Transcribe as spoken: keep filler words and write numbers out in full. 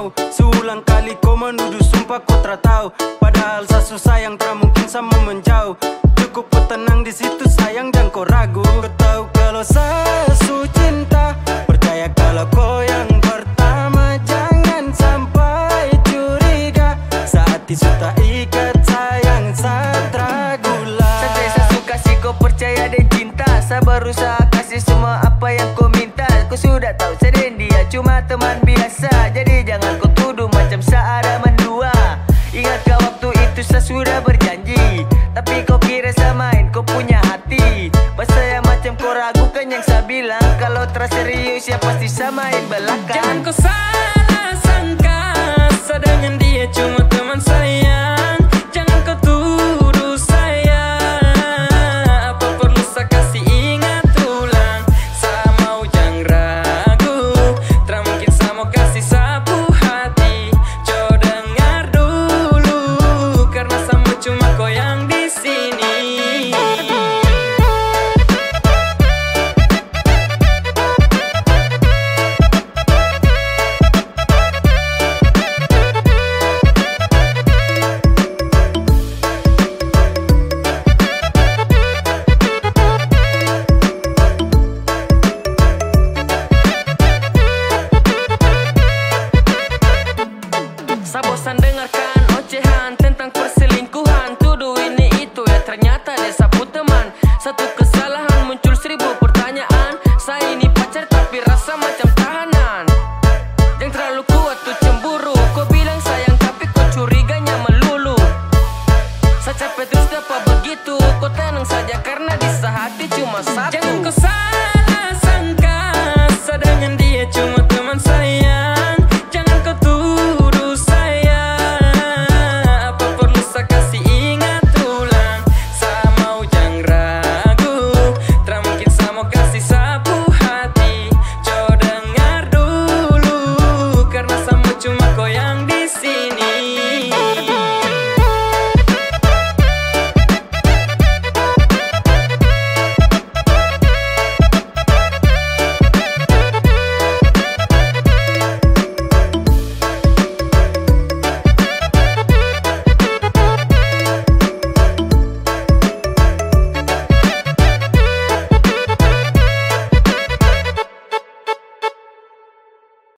kau. Seulang kali kau menuduh, sumpah kau tak tahu. Padahal saya sayang tak mungkin sama menjauh. Cukup kau tenang di situ sayang, jangan kau ragu. Kau tahu kalau saya su cinta, percaya kalau kau yang pertama, jangan sampai curiga. Saat isu tak ikat sayang, saya ragulah. Sampai saya suka sih kau percaya dan cinta. Saya berusaha kasih semua apa yang kau minta. Kau sudah tahu saya dan dia cuma teman biasa. Jadi jangan kau tuduh macam saya ada mendua. Ingatkah waktu itu saya sudah berjanji, tapi kau kira saya main, kau punya hati. Masa yang macam kau ragukan yang saya bilang. Kalau terus serius ya pasti saya main belakang. Jangan kau salah